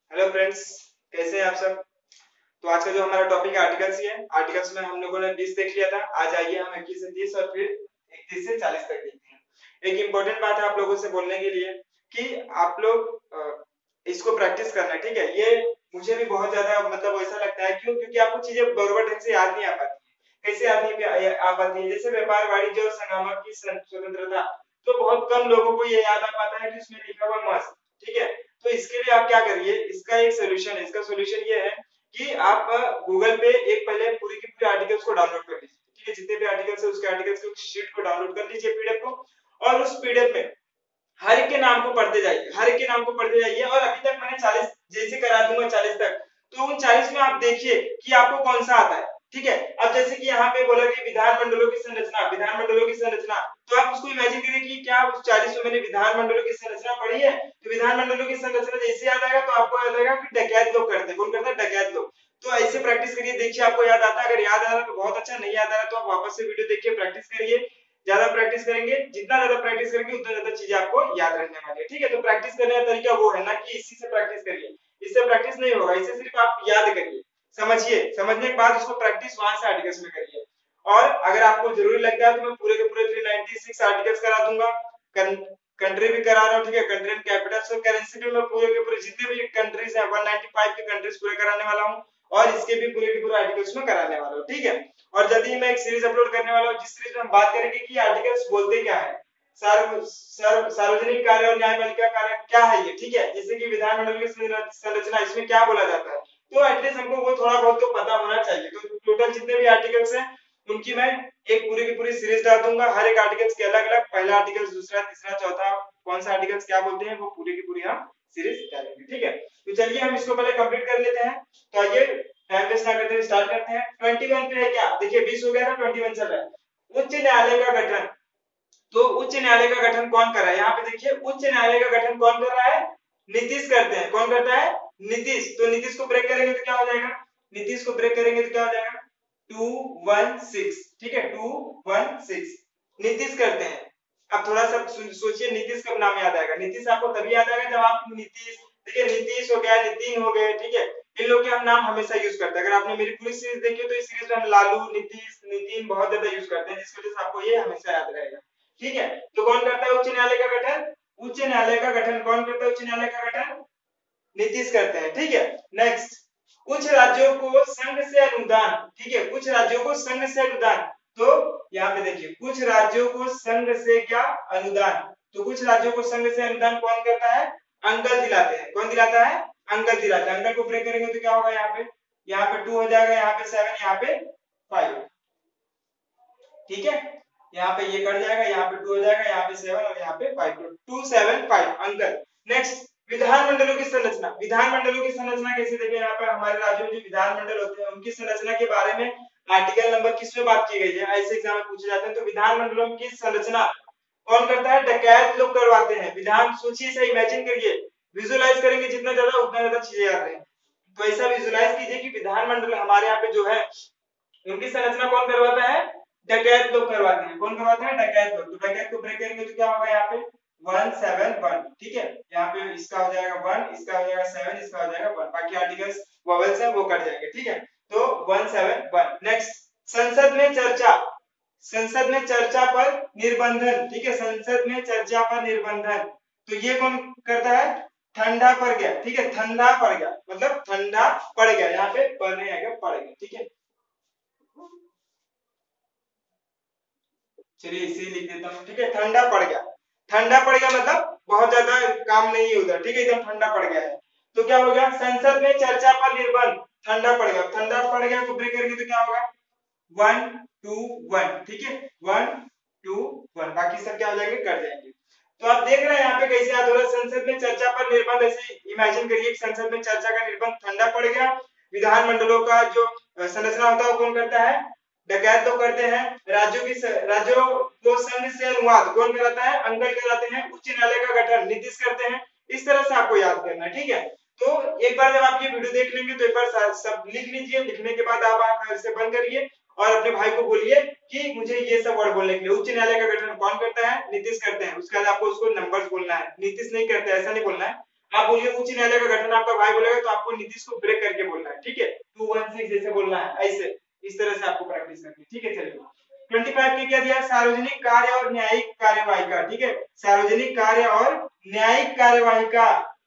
Hello friends, कैसे हैं आप सब। तो आज का जो हमारा टॉपिक है आर्टिकल्स ही है। आर्टिकल्स में हम लोगों ने 20 देख लिया था। आज आइए हम 21 से 30 और फिर 31 से 40 तक देखते हैं। एक इम्पोर्टेंट बात है आप लोगों से बोलने के लिए कि आप लोग इसको प्रैक्टिस करना है, ठीक है। ये मुझे भी बहुत ज्यादा मतलब ऐसा लगता है, क्यों? क्योंकि आपको चीजें बरोबर ढंग से याद नहीं आ पाती है। कैसे याद नहीं आ पाती है? जैसे व्यापार वाणिज्य और संगमक की स्वतंत्रता, तो बहुत कम लोगों को ये याद आ पाता है कि उसमें लिखा हुआ मस्त, ठीक है। तो इसके लिए आप क्या करिए, इसका एक सोल्यूशन है। इसका सोल्यूशन ये है कि आप गूगल पे एक पहले पूरी की पूरी आर्टिकल्स को डाउनलोड कर लीजिए, ठीक है। जितने भी आर्टिकल्स है उसके आर्टिकल्स की शीट को डाउनलोड कर लीजिए, पीडीएफ को। और उस पीडीएफ में हर एक के नाम को पढ़ते जाइए, हर एक के नाम को पढ़ते जाइए। और अभी तक मैंने 40 जैसे करा दूंगा 40 तक, तो उन 40 में आप देखिए कि आपको कौन सा आता है, ठीक है। अब जैसे कि यहाँ पे बोला कि विधानमंडलों की संरचना, विधानमंडलों की संरचना, तो आप उसको इमेजिन करिए कि क्या उस 40 में मैंने विधानमंडलों की संरचना पढ़ी है। तो विधानमंडलों की संरचना जैसे याद आएगा तो आपको याद आएगा कि डकैत लोग करते हैं। कौन करता है? डकैत लोग। तो ऐसे प्रैक्टिस करिए, देखिए आपको याद आता है। अगर याद आ रहा है तो बहुत अच्छा, नहीं याद आ रहा तो आप वापस से वीडियो देखिए, प्रैक्टिस करिए। ज्यादा प्रैक्टिस करेंगे, जितना ज्यादा प्रैक्टिस करेंगे उतना ज्यादा चीजें आपको याद रहने वाली है, ठीक है। तो प्रैक्टिस करने का तरीका वो है ना कि इसी से प्रैक्टिस करिए। इससे प्रैक्टिस नहीं होगा, इससे सिर्फ आप याद करिए, समझिए, समझने के बाद उसको प्रैक्टिस वहां से आर्टिकल्स में करिए। और अगर आपको जरूरी लगता है तो मैं पूरे के पूरे 396 आर्टिकल्स करा दूंगा। कंट्री भी करा रहा हूँ, ठीक है। कंट्री एंड कैपिटल्स और करेंसी भी मैं पूरे के पूरे जितने भी कंट्रीज हैं 195 के कंट्रीज पूरे कराने वाला हूँ। और इसके भी पूरे के पूरे आर्टिकल्स में कराने वाला हूँ, ठीक है। और जल्दी ही मैं एक सीरीज अपलोड करने वाला हूँ जिस सीरीज में हम बात करेंगे कि आर्टिकल्स बोलते क्या है। सार्वजनिक कार्य और न्यायपालिका कार्य क्या है ये, ठीक है। जैसे कि विधानमंडल की संरचना, इसमें क्या बोला जाता है, तो एटलीस्ट हमको वो थोड़ा बहुत तो पता होना चाहिए। तो टोटल जितने भी आर्टिकल्स हैं उनकी मैं एक पूरी की पूरी सीरीज डाल दूंगा। हर एक आर्टिकल्स के अलग अलग पहला आर्टिकल्स, दूसरा, तीसरा, चौथा, कौन सा आर्टिकल्स क्या बोलते हैं, वो पूरी की पूरी हम सीरीज डालेंगे, ठीक है। तो चलिए हम इसको पहले कंप्लीट कर लेते हैं। तो आइए टाइम वेस्ट ना करते हुए स्टार्ट करते हैं। 21 पे है क्या? देखिए 20 हो गया था, 21 चल रहा है। उच्च न्यायालय का गठन। तो उच्च न्यायालय का गठन कौन कर रहा है? यहाँ पे देखिए उच्च न्यायालय का गठन कौन कर रहा है? नीतीश करते हैं। कौन करता है? नीतीश। तो नीतीश को ब्रेक करेंगे तो क्या हो जाएगा? नीतीश को ब्रेक करेंगे तो क्या हो जाएगा? 216, ठीक है। 216 नीतीश करते हैं। अब थोड़ा सा सोचिए, नीतीश कब नाम याद आएगा? नीतीश आपको तभी याद आएगा जब आप नीतीश, देखिए नीतीश हो गया, नितिन हो गए, ठीक है। इन लोग के हम नाम हमेशा यूज करते हैं। अगर आपने मेरी पूरी सीरीज देखी तो इस सीरीज में हम लालू, नीतीश, नितिन बहुत ज्यादा यूज करते हैं, जिस वजह से आपको ये हमेशा याद रहेगा, ठीक है। तो कौन करता है उच्च न्यायालय का गठन? उच्च न्यायालय का गठन कौन करता है? उच्च न्यायालय का गठन नीतीश करते हैं, ठीक है। नेक्स्ट, कुछ राज्यों को संघ से अनुदान, ठीक है। कुछ राज्यों को संघ से अनुदान। तो यहाँ पे देखिए कुछ राज्यों को संघ से क्या? अनुदान। तो कुछ राज्यों को संघ से अनुदान कौन करता है? अंकल दिलाते हैं। कौन दिलाता है? अंकल दिलाते हैं। अंकल को ब्रेक करेंगे तो क्या होगा? यहाँ पे 2 हो जाएगा, यहाँ पे 7, यहाँ पे 5, ठीक है। यहाँ पे ये कट जाएगा, यहाँ पे 2 हो जाएगा, यहाँ पे 7 और यहाँ पे 5, 2 7 5 अंकल। नेक्स्ट, विधानमंडलों की संरचना। विधानमंडलों की संरचना कैसे? देखिए यहाँ पे हमारे राज्यों में जो विधानमंडल होते हैं उनकी संरचना के बारे में आर्टिकल नंबर किस में बात की गई है, ऐसे एग्जाम में पूछे जाते हैं। तो विधानमंडलों की संरचना कौन करता है? डकैत लोग करवाते हैं। विधान, सोचिए से, इमेजिन करिए, विजुअलाइज करेंगे जितना ज्यादा उतना ज्यादा चीजें याद रहेंगी। तो ऐसा विजुअलाइज कीजिए कि विधानमंडल हमारे यहाँ पे जो है उनकी संरचना कौन करवाता है? डकैत लोग करवाते हैं। कौन करवाते हैं? डकैत लोग। तो डकैत को ब्रेक करेंगे तो क्या होगा? यहाँ पे 171, ठीक है। यहाँ पे इसका हो जाएगा 1, इसका हो जाएगा 7, इसका हो जाएगा 1, बाकी आर्टिकल्स वॉवेल्स हैं वो कट जाएंगे, ठीक है। तो 171। नेक्स्ट, संसद में चर्चा। संसद में चर्चा पर निर्बंधन, ठीक है। संसद में चर्चा पर निर्बंधन, तो ये कौन करता है? ठंडा पड़ गया, ठीक है। ठंडा पड़ गया मतलब ठंडा पड़ गया, यहाँ पे पढ़ नहीं आएगा, पड़ गया, ठीक है। चलिए इसे लिख देता हूँ, ठीक है। ठंडा पड़ गया। ठंडा पड़ गया मतलब बहुत ज्यादा काम नहीं है उधर, ठीक है। एकदम ठंडा पड़ गया है। तो क्या हो गया? संसद में चर्चा पर निर्बंध। ठंडा पड़ गया, ठंडा पड़ गया को ब्रेक करेंगे तो क्या होगा? 1 2 1, ठीक है। 1 2 1, बाकी सब क्या हो जाएंगे? कट जाएंगे। तो आप देख रहे हैं यहाँ पे कैसे याद हो रहा है? संसद में चर्चा पर निर्बंध, ऐसे इमेजिन करिए संसद में चर्चा का निर्बंध ठंडा पड़ गया। विधानमंडलों का जो संरचना होता है वो कौन करता है? डकैत तो करते हैं। राज्यों को संघ से अनुवाद कौन कराता है? अंकल कराते हैं। उच्च न्यायालय का गठन नीतीश करते हैं। इस तरह से आपको याद करना है, ठीक है। तो एक बार जब आप ये वीडियो देख लेंगे तो एक बार सब लिख लीजिए। लिखने के बाद आप इसे बंद करिए और अपने भाई को बोलिए कि मुझे ये सब वर्ड बोलने के लिए। उच्च न्यायालय का गठन कौन करता है? नीतीश करते हैं। उसके बाद आपको उसको नंबर्स बोलना है, नीतीश नहीं करते ऐसा नहीं बोलना है। आप बोलिए उच्च न्यायालय का गठन आपका भाई बोलेगा तो आपको नीतीश को ब्रेक करके बोलना है, ठीक है, 216 जैसे बोलना है, ऐसे इस तरह से आपको प्रैक्टिस करनी है, ठीक है। चलिए 25 के क्या दिया, सार्वजनिक कार्य और न्यायिक कार्यवाही का, ठीक है, सार्वजनिक कार्य और न्यायिक कार्यवाही का,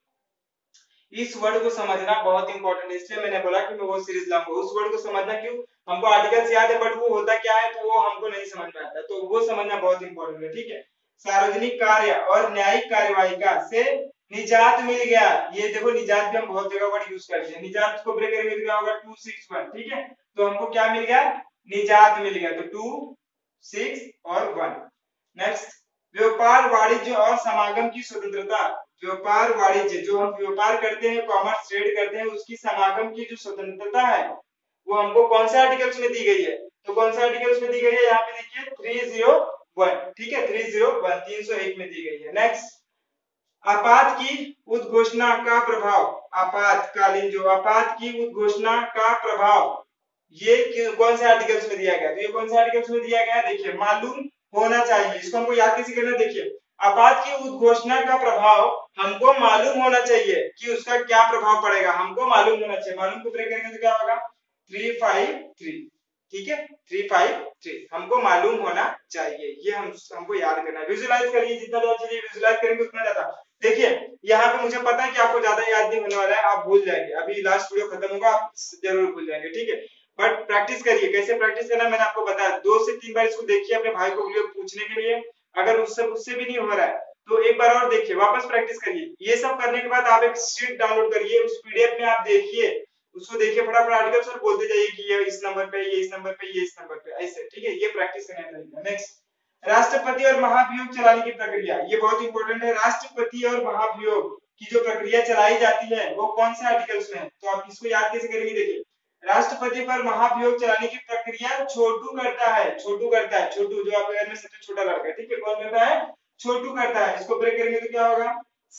इस वर्ड को समझना बहुत इंपॉर्टेंट है, इसलिए मैंने बोला कि मैं वो सीरीज लाऊंगा। उस वर्ड को समझना क्यों, हमको आर्टिकल्स याद है बट वो होता क्या है तो वो हमको नहीं समझ में आता, तो वो समझना बहुत इंपॉर्टेंट है, ठीक है। सार्वजनिक कार्य और न्यायिक कार्यवाही का से निजात मिल गया, ये देखो निजात भी हम बहुत जगह वर्ड यूज करते हैं, निजात को ब्रेक करेंगे तो क्या होगा 261, ठीक है, तो हमको क्या मिल गया, निजात मिल गया, तो 2 6 और 1। नेक्स्ट, व्यापार वाणिज्य और समागम की स्वतंत्रता, व्यापार वाणिज्य जो हम व्यापार करते हैं, कॉमर्स ट्रेड करते हैं, उसकी समागम की जो स्वतंत्रता है वो हमको कौन से आर्टिकल्स में दी गई है, तो कौन से आर्टिकल्स में दी गई है, यहाँ पे देखिए 301, ठीक है, 301 301 में दी गई है। नेक्स्ट, आपात की उद्घोषणा का प्रभाव, आपातकालीन जो आपात की उद्घोषणा का प्रभाव, ये कौन से आर्टिकल्स में दिया गया, तो ये कौन से आर्टिकल्स में दिया गया, देखिए मालूम होना चाहिए, इसको हमको याद कैसे करना, देखिए आपात की उद्घोषणा का प्रभाव हमको मालूम होना चाहिए कि उसका क्या प्रभाव पड़ेगा, हमको मालूम होना चाहिए, मालूम को ब्रेक करेंगे तो क्या होगा 353, ठीक है, 353 हमको मालूम होना चाहिए, ये हमको याद करना है। विजुलाइज करिए, जितना ज्यादा चीजें विजुलाइज करेंगे उतना ज्यादा। देखिए यहाँ पे मुझे पता है कि आपको ज्यादा याद नहीं होने वाला है, आप भूल जाएंगे, अभी लास्ट वीडियो खत्म होगा आप जरूर भूल जाएंगे, ठीक है, बट प्रैक्टिस करिए, कैसे प्रैक्टिस करना मैंने आपको बताया, 2 से 3 बार इसको देखिए अपने भाई को वीडियो पूछने के लिए, अगर उससे भी नहीं हो रहा है तो एक बार और देखिए, वापस प्रैक्टिस करिए। ये सब करने के बाद आप एक शीट डाउनलोड करिए, उस पीडीएफ में आप देखिए, उसको देखिए फटाफट आर्टिकल्स और बोलते जाइए कि ये इस नंबर पे, ये इस नंबर पे, ये इस नंबर पे, ऐसे, ठीक है, ये प्रैक्टिस करने का तरीका। नेक्स्ट, राष्ट्रपति और महाभियोग चलाने की प्रक्रिया, ये बहुत इंपॉर्टेंट है, राष्ट्रपति और महाभियोग की जो प्रक्रिया चलाई जाती है वो कौन से आर्टिकल्स में है, तो आप इसको याद कैसे करेंगे, देखिए राष्ट्रपति पर महाभियोग चलाने की प्रक्रिया छोटू करता है, छोटू करता है, छोटू जो आपके घर में सबसे छोटा लड़का है, ठीक है, कौन करता है, छोटू करता है, इसको ब्रेक करेंगे तो क्या होगा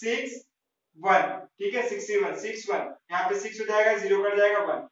61, ठीक है, 61 61, यहाँ पे 6 हो जाएगा, 0 कट जाएगा, 1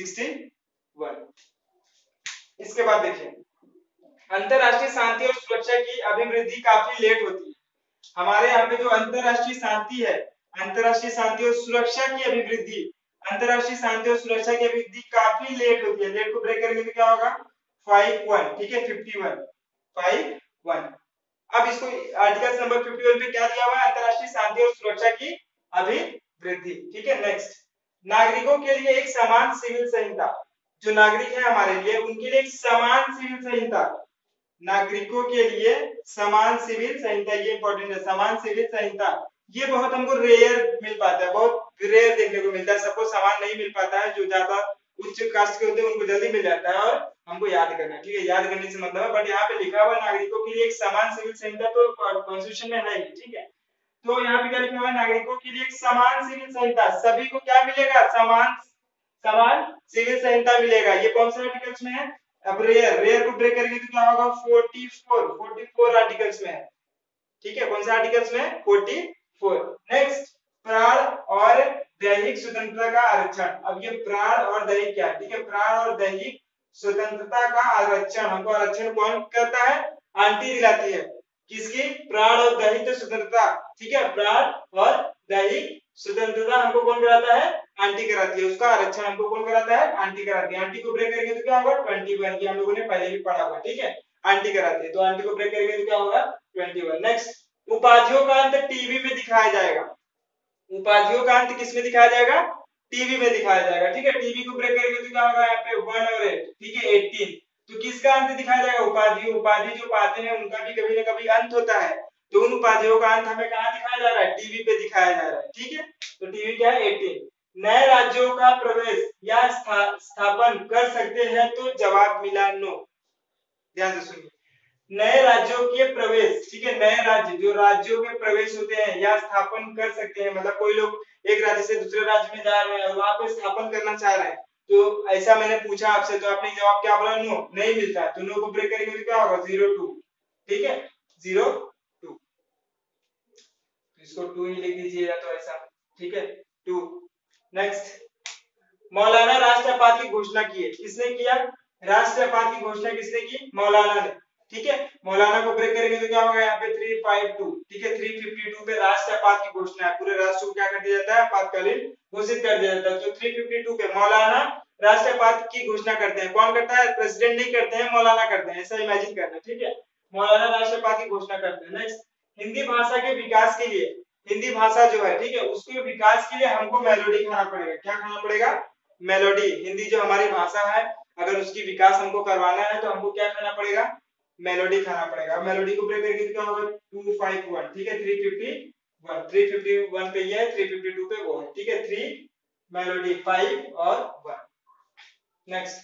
61। इसके बाद देखिए, अंतरराष्ट्रीय शांति और सुरक्षा की अभिवृद्धि काफी लेट होती है, हमारे यहाँ पे जो अंतरराष्ट्रीय शांति है, अंतरराष्ट्रीय शांति और सुरक्षा की अभिवृद्धि, अंतरराष्ट्रीय शांति और सुरक्षा की अभिवृद्धि काफी लेट होती है, लेट को ब्रेक करेंगे तो क्या होगा 51, ठीक है, 51 51। अब इसको आर्टिकल नंबर 51 पे क्या दिया हुआ है, अंतरराष्ट्रीय शांति और सुरक्षा की अभिवृद्धि, ठीक है। नेक्स्ट, नागरिकों के लिए एक समान सिविल संहिता, जो नागरिक है हमारे लिए उनके लिए एक समान सिविल संहिता, नागरिकों के लिए समान सिविल संहिता, ये इंपॉर्टेंट है, समान सिविल संहिता, ये बहुत हमको रेयर मिल पाता है, बहुत रेयर देखने को मिलता है, सबको समान नहीं मिल पाता है, जो ज्यादा उच्च कास्ट के होते हैं उनको जल्दी मिल जाता है और हमको याद करना है, ठीक है, याद करने से मतलब है, बट यहाँ पे लिखा हुआ नागरिकों के लिए एक समान सिविल संहिता तो कॉन्स्टिट्यूशन में है ही, ठीक है, तो यहाँ पे क्या लिखा हुआ है, नागरिकों के लिए एक समान सिविल संहिता, सभी को क्या मिलेगा, समान समान सिविल संहिता मिलेगा, ये कौन से आर्टिकल्स में है, अब रेयर को ब्रेक करेंगे तो क्या होगा 44 आर्टिकल्स में है, ठीक है, कौन से आर्टिकल्स में 44। नेक्स्ट, प्राण और दैहिक स्वतंत्रता का आरक्षण, अब ये प्राण और दैहिक क्या है, ठीक है, प्राण और दैहिक स्वतंत्रता का आरक्षण, हमको आरक्षण कौन करता है, आंटी दिलाती है, किसकी, प्राण और दैहिक स्वतंत्रता, ठीक है, प्राण और दैहिक स्वतंत्रता हमको कौन कराता है, आंटी कराती है, उसका आरक्षण हमको कौन कराता है, आंटी कराती है, आंटी को ब्रेक करेंगे तो क्या होगा 21, ये हम लोगों ने पहले भी पढ़ा हुआ, ठीक है, आंटी कराती है, तो आंटी को ब्रेक करेंगे तो क्या होगा 21। नेक्स्ट, उपाधियों का अंत टीवी में दिखाया जाएगा, उपाधियों का अंत किस में दिखाया जाएगा, टीवी में दिखाया जाएगा, ठीक है, टीवी को ब्रेक करेंगे तो क्या होगा यहाँ पे 1 और 8, ठीक है 18, तो किसका अंत दिखाया जाएगा, उपाधि, उपाधि जो पाते हैं उनका भी कभी ना कभी अंत होता है, तो उन उपाधियों का अंत हमें कहाँ दिखाया जा रहा है, टीवी पे दिखाया जा रहा है, ठीक है, तो टीवी क्या है 18। नए राज्यों का प्रवेश या स्थापन कर सकते हैं, तो जवाब मिला नो, ध्यान से सुनिए, नए राज्यों के प्रवेश, ठीक है, नए राज्य जो राज्यों के प्रवेश होते हैं या स्थापन कर सकते हैं, मतलब कोई लोग एक राज्य से दूसरे राज्य में जा रहे हैं और वहां पे स्थापन करना चाह रहे हैं, तो ऐसा मैंने पूछा आपसे, तो आपने जवाब क्या बोला, नो, नहीं मिलता है, तो नो को ब्रेक करेंगे तो क्या होगा 02, ठीक है 02, इसको 2 ही लिख दीजिएगा, तो ऐसा, ठीक है 2। नेक्स्ट, मौलाना राष्ट्रपात की घोषणा की है, किसने किया, राष्ट्रपात की घोषणा किसने की, मौलाना ने, ठीक है, मौलाना को ब्रेक करेंगे तो क्या होगा यहाँ पे 352, ठीक है। 352 पे राष्ट्र आपात की घोषणा है, पूरे राष्ट्र को क्या कर दिया जाता है, आपातकालीन घोषित कर दिया जाता है। तो 352 पे मौलाना राष्ट्र आपात की घोषणा करते हैं। कौन करता है, प्रेसिडेंट नहीं करते हैं, मौलाना करते हैं, ऐसा इमेजिन करना, ठीक है। मौलाना राष्ट्र आपात की घोषणा करते हैं। नेक्स्ट, हिंदी भाषा के विकास के लिए, हिंदी भाषा जो है, ठीक है, उसके विकास के लिए हमको मेलोडी खाना पड़ेगा। क्या खाना पड़ेगा, मेलोडी। हिंदी जो हमारी भाषा है, अगर उसकी विकास हमको करवाना है तो हमको क्या खाना पड़ेगा, मेलोडी खाना पड़ेगा। मेलोडी को ब्रेक करके क्या होगा, 251, ठीक है। 351 पे ये है, 352 पे वो है, ठीक है। 3 मेलोडी, 5 और 1। नेक्स्ट,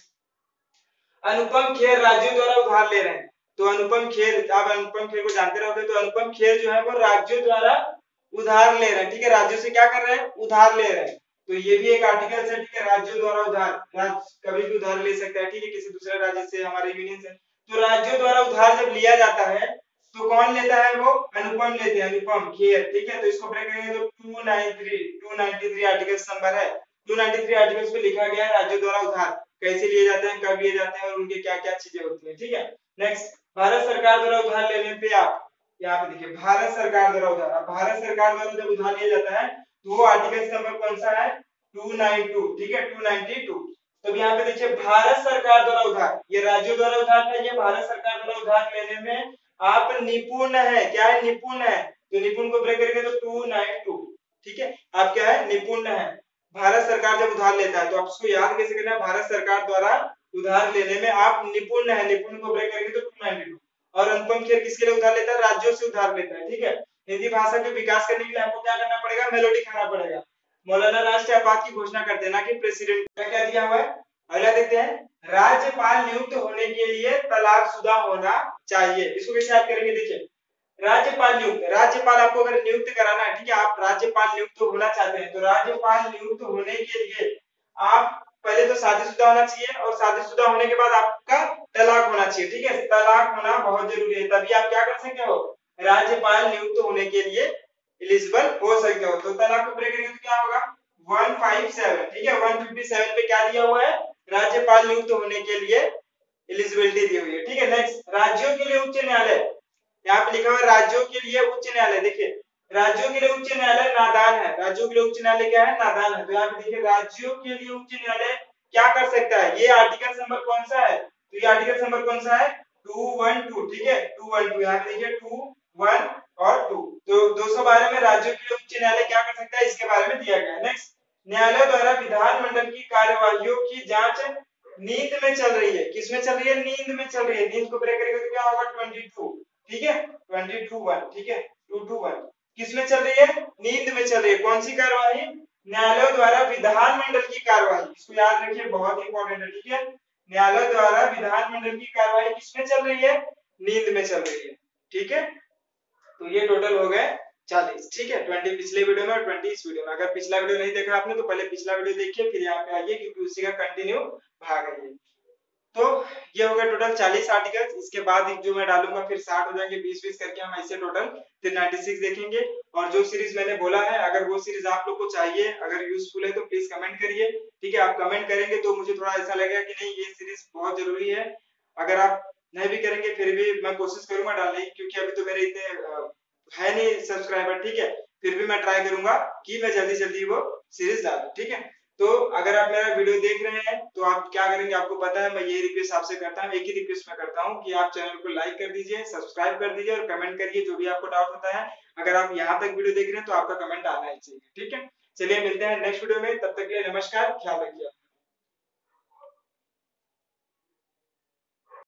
अनुपम खेर राज्यों द्वारा उधार ले रहे हैं। तो अनुपम खेर, आप अनुपम खेर को जानते रहोगे। तो अनुपम खेर जो है वो राज्यों द्वारा उधार ले रहे हैं, ठीक है। राज्यों से क्या कर रहे हैं, उधार ले रहे हैं। तो ये भी एक आर्टिकल है, ठीक है। राज्यों द्वारा उधार, राज्य कभी भी उधार ले सकता है, ठीक है, किसी दूसरे राज्य से, हमारे यूनियन से। तो राज्यों द्वारा उधार जब लिया जाता है तो कौन लेता है, वो अनुपम लेते हैं, अनुपम खेर, ठीक है। तो इसको ब्रेक करेंगे तो 293 आर्टिकल्स नंबर है। 293 आर्टिकल्स पे लिखा गया है राज्यों द्वारा उधार कैसे लिए जाते हैं, कब लिए जाते हैं और उनके क्या क्या चीजें होती है, ठीक है। नेक्स्ट, भारत सरकार द्वारा उधार लेने पे आप यहाँ पे देखिए, भारत सरकार द्वारा उधार, भारत सरकार द्वारा जब उधार लिया जाता है तो वो आर्टिकल नंबर कौन सा है, 292, ठीक है, 292। तो यहाँ पे देखिए, भारत सरकार द्वारा उधार, ये राज्यों द्वारा उधार था, ये भारत सरकार द्वारा उधार लेने में आप निपुण है। क्या है, निपुण है। तो निपुण को ब्रेक करेंगे तो 292, ठीक है। आप क्या है, निपुण है। भारत सरकार जब उधार लेता है तो आप उसको याद कैसे करना है, भारत सरकार द्वारा उधार लेने में आप निपुण है। निपुण को ब्रेक करेंगे तो 292। और अनुपम खेर किसके लिए उधार लेता है, राज्यों से उधार लेता है, ठीक है। हिंदी भाषा के विकास करने के लिए आपको क्या करना पड़ेगा, मेलोडी खाना पड़ेगा। मौलाना राष्ट्रीय आपात की घोषणा करते हैं, ना कि प्रेसिडेंट। क्या दिया हुआ है, अगला देखते हैं, राज्यपाल नियुक्त होने के लिए तलाकशुदा होना चाहिए। इसको कैसे याद करेंगे, देखिए, राज्यपाल नियुक्त, राज्यपाल आपको अगर नियुक्त कराना है, ठीक है, आप राज्यपाल नियुक्त होना चाहते हैं तो राज्यपाल नियुक्त होने के लिए आप पहले तो शादीशुदा होना चाहिए, और शादीशुदा होने के बाद आपका तलाक होना चाहिए, ठीक है। तलाक होना बहुत जरूरी है, तभी आप क्या कर सकते हो, राज्यपाल नियुक्त होने के लिए एलिजिबल हो सकते हो। तो तलाक को ब्रेक करेंगे तो क्या होगा, 157, ठीक है। 157 पे क्या दिया हुआ है, राज्यपाल नियुक्त होने के लिए एलिजिबिलिटी दी हुई है, ठीक है। नेक्स्ट, राज्यों के लिए उच्च न्यायालय, यहाँ पे लिखा हुआ है राज्यों के लिए उच्च न्यायालय। देखिए, राज्यों के लिए उच्च न्यायालय नादान है, राज्यों के लिए उच्च न्यायालय क्या है, नादान है। तो यहाँ पे देखिए, राज्यों के लिए उच्च न्यायालय क्या कर सकता है, ये आर्टिकल नंबर कौन सा है, तो ये आर्टिकल नंबर कौन सा है, 212, ठीक है, 212। यहाँ पे देखिए 21 और 2, तो 212 में राज्यों के लिए उच्च न्यायालय क्या कर सकता है, इसके बारे में दिया गया है। नेक्स्ट, न्यायालय द्वारा विधानमंडल की कार्यवाहियों की जांच नींद में चल रही है, किसमें चल रही है, नींद में चल रही है। नींद को ब्रेक करेंगे तो क्या होगा, 22, ठीक है, 22 ठीक है, 221 किसमें चल रही है, नींद में चल रही है। कौन सी कार्यवाही, न्यायालय द्वारा विधानमंडल की कार्यवाही, इसको याद रखिए, बहुत इंपॉर्टेंट है, ठीक है। न्यायालय द्वारा विधानमंडल की कार्यवाही किसमें चल रही है, नींद में चल रही है, ठीक है। तो ये टोटल हो गए 40, ठीक है। 20 पिछले वीडियो में और 20 इस वीडियो में। अगर पिछला वीडियो नहीं देखा आपने तो पहले पिछला वीडियो देखिए, फिर यहाँ पे आइए, क्योंकि उसी का कंटिन्यू भाग है ये। तो ये हो गया टोटल 40 आर्टिकल्स। इसके बाद जो मैं डालूंगा फिर 60 हो जाएंगे, 20-20 करके हम ऐसे टोटल फिर 96 देखेंगे। और जो सीरीज मैंने बोला है, अगर वो सीरीज आप लोग को चाहिए, अगर यूजफुल है तो प्लीज कमेंट करिए, ठीक है। आप कमेंट करेंगे तो मुझे थोड़ा ऐसा लगेगा कि नहीं, ये सीरीज बहुत जरूरी है। अगर आप नहीं भी करेंगे फिर भी मैं कोशिश करूंगा डालने की, क्योंकि अभी तो मेरे इतने है नहीं सब्सक्राइबर, ठीक है। फिर भी मैं ट्राई करूंगा कि मैं जल्दी जल्दी वो सीरीज डालूं, ठीक है। तो अगर आप मेरा वीडियो देख रहे हैं तो आप क्या करेंगे, आपको पता है मैं ये रिक्वेस्ट आपसे करता हूँ, एक ही रिक्वेस्ट मैं करता हूँ कि आप चैनल को लाइक कर दीजिए, सब्सक्राइब कर दीजिए और कमेंट करिए जो भी आपको डाउट होता है। अगर आप यहाँ तक वीडियो देख रहे हैं तो आपका कमेंट आना ही चाहिए, ठीक है। चलिए मिलते हैं नेक्स्ट वीडियो में, तब तक के लिए नमस्कार, ख्याल रखिए।